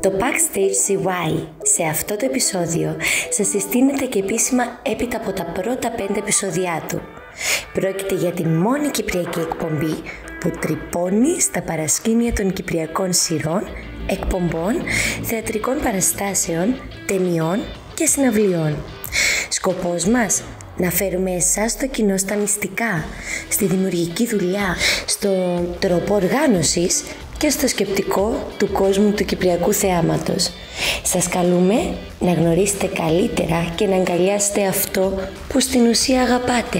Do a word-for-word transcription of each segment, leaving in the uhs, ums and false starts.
Το Backstage σι γουάι σε αυτό το επεισόδιο σας συστήνεται και επίσημα έπειτα από τα πρώτα πέντε επεισόδια του. Πρόκειται για την μόνη κυπριακή εκπομπή που τρυπώνει στα παρασκήνια των κυπριακών σειρών, εκπομπών, θεατρικών παραστάσεων, ταινιών και συναυλιών. Σκοπός μας: να φέρουμε εσάς το κοινό στα μυστικά, στη δημιουργική δουλειά, στο τρόπο οργάνωσης και στο σκεπτικό του κόσμου του κυπριακού θεάματος. Σας καλούμε να γνωρίσετε καλύτερα και να αγκαλιάσετε αυτό που στην ουσία αγαπάτε.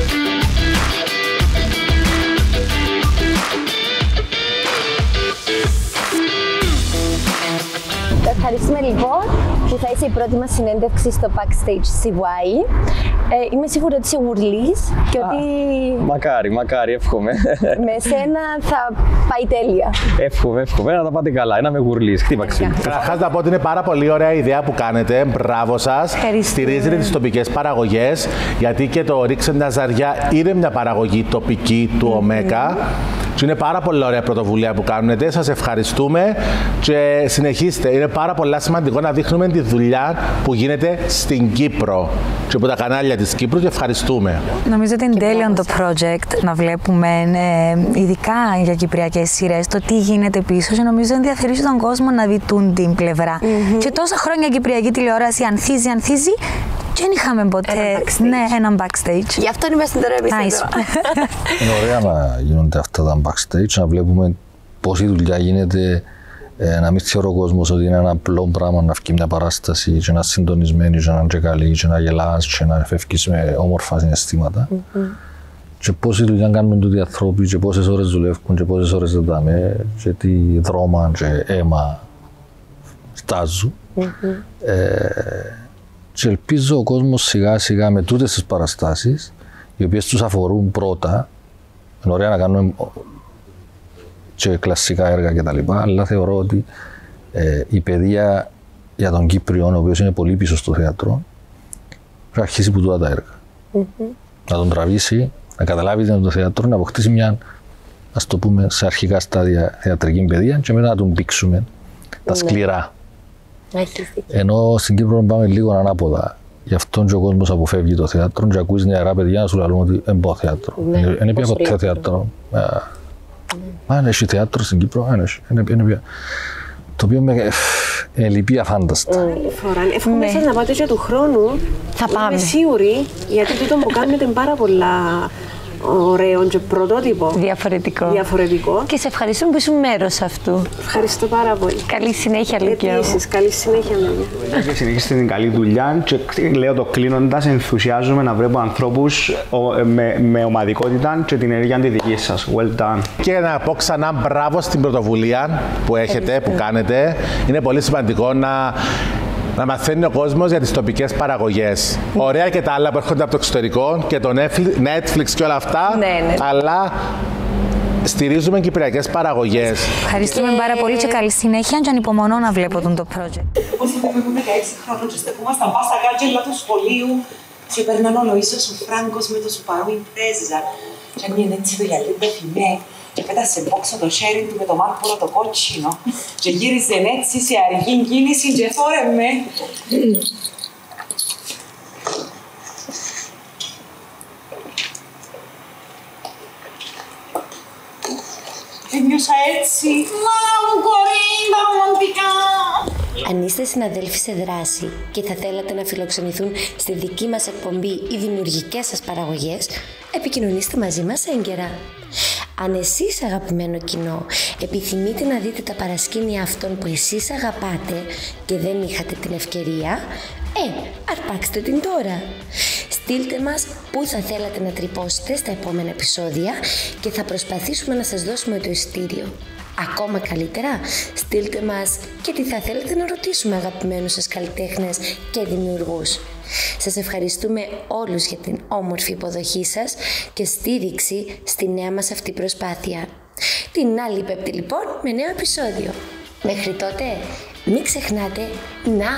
Ευχαριστούμε λοιπόν που θα είσαι η πρώτη μας συνέντευξη στο Backstage σι γουάι. Ε, είμαι σίγουρη ότι είσαι γουρλής και Α, ότι μακάρι, μακάρι, εύχομαι. με σένα θα πάει τέλεια. Εύχομαι, εύχομαι να τα πάτε καλά. Να είμαι γουρλής. Χτύπαξε. Καταρχάς να πω ότι είναι πάρα πολύ ωραία ιδέα που κάνετε. Μπράβο σας. Στηρίζετε τις τοπικές παραγωγές, γιατί και το Ρίξε τα Ζαριά είναι μια παραγωγή τοπική του ΟΜΕΚΑ. Και είναι πάρα πολύ ωραία πρωτοβουλία που κάνετε. Σας ευχαριστούμε και συνεχίστε. Είναι πάρα πολύ σημαντικό να δείχνουμε τη δουλειά που γίνεται στην Κύπρο και από τα κανάλια της Κύπρου και ευχαριστούμε. Νομίζω ότι είναι τέλειο το project να βλέπουμε, ε, ειδικά για κυπριακές σειρές, το τι γίνεται πίσω και νομίζω ενδιαφέρει τον κόσμο να δει την πλευρά. Mm-hmm. Και τόσα χρόνια κυπριακή τηλεόραση ανθίζει, ανθίζει. Και δεν είχαμε ποτέ ένα ναι, έναν backstage. Γι' αυτό είμαστε τώρα εμείς nice. εδώ. Είναι ωραία να γίνονται αυτά τα backstage, να βλέπουμε πόση δουλειά γίνεται, ε, να μην θεωρεί ο κόσμος ότι είναι ένα απλό πράγμα να βγει μια παράσταση και να συντονισμένη και να είναι και καλή και να γελάς και να φεύγεις με όμορφα συναισθήματα. Mm-hmm. Και πόση δουλειά κάνουν τούτοι οι άνθρωποι και πόσες ώρες δουλεύουν και πόσες ώρες δεν δάμε και τι δρόμα και αίμα στάζουν. Mm-hmm. ε, Και ελπίζω ο κόσμος σιγά σιγά με τούτες τις παραστάσεις, οι οποίες τους αφορούν πρώτα, είναι ωραία να κάνουμε και κλασικά έργα κτλ. Αλλά θεωρώ ότι ε, η παιδεία για τον Κύπριο, ο οποίος είναι πολύ πίσω στο θέατρο, πρέπει να αρχίσει από τούτα τα έργα. Mm-hmm. Να τον τραβήσει, να καταλάβει τι είναι το θέατρο, να αποκτήσει μια, ας το πούμε, σε αρχικά στάδια θεατρική παιδεία και μετά να τον πήξουμε τα σκληρά. Ενώ στην Κύπρο πάμε λίγο ανάποδα. Γι' αυτό και ο κόσμος αποφεύγει το θέατρο και ακούεις νεαρά παιδιά να σου λαλούν ότι δεν πάω θέατρο. Δεν πήγα ποτέ θέατρο. Μα δεν έχει θέατρο στην Κύπρο, δεν έχει. Το οποίο με λυπεί αφάνταστα. Εύχομαι σας να πάτε και του χρόνου. Θα πάμε. Είμαι σίγουρη, γιατί τούτο που κάνετε είναι πάρα πολλά ωραίο και πρωτότυπο. Διαφορετικό. Διαφορετικό. Και σε ευχαριστούμε που ήσουν μέρος αυτού. Ευχαριστώ πάρα πολύ. Καλή συνέχεια, Λουκιό. Επίσης, καλή συνέχεια, Λουκιό. Και συνεχίστε την καλή δουλειά και λέω το κλείνοντας, ενθουσιάζομαι να βλέπω ανθρώπους με, με ομαδικότητα και την ενέργεια τη δική σας. Well done. Και να πω ξανά μπράβο στην πρωτοβουλία που έχετε, που κάνετε. Είναι πολύ σημαντικό να να μαθαίνει ο κόσμος για τις τοπικές παραγωγές. Ωραία και τα άλλα που έρχονται από το εξωτερικό και το Netflix και όλα αυτά, ναι, ναι. Αλλά στηρίζουμε κυπριακές παραγωγές. Ευχαριστούμε και... πάρα πολύ και καλή συνέχεια και ανυπομονώ να βλέπω τον το project. Πώς είμαι δεκαέξι χρόνων και στεκούμασταν πάνω στα κάγκελα του σχολείου και παίρναν όλο ίσως ο Φράγκος με το Σουπαρού η πρέζα και αν έτσι το γυαλί το φημέ και πέτασε μπόξο το χέρι του με το μάρμαρο το κότσινο και γύριζε έτσι σε αργή κίνηση και φόρε με. Ένιωσα έτσι. Μάνα μου κορίντα ρομαντικά. Αν είστε συναδέλφοι σε δράση και θα θέλατε να φιλοξενηθούν στη δική μας εκπομπή οι δημιουργικές σας παραγωγές, επικοινωνήστε μαζί μας έγκαιρα. Αν εσείς, αγαπημένο κοινό, επιθυμείτε να δείτε τα παρασκήνια αυτών που εσείς αγαπάτε και δεν είχατε την ευκαιρία, ε, αρπάξτε την τώρα. Στείλτε μας πού θα θέλατε να τρυπώσετε στα επόμενα επεισόδια και θα προσπαθήσουμε να σας δώσουμε το εισιτήριο. Ακόμα καλύτερα, στείλτε μας και τι θα θέλετε να ρωτήσουμε αγαπημένους σας καλλιτέχνες και δημιουργούς. Σας ευχαριστούμε όλους για την όμορφη υποδοχή σας και στήριξη στη νέα μας αυτή προσπάθεια. Την άλλη Πέμπτη λοιπόν με νέο επεισόδιο. Μέχρι τότε μην ξεχνάτε να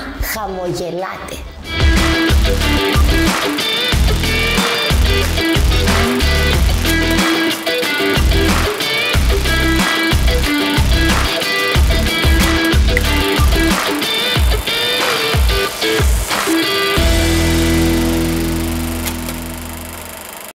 χαμογελάτε.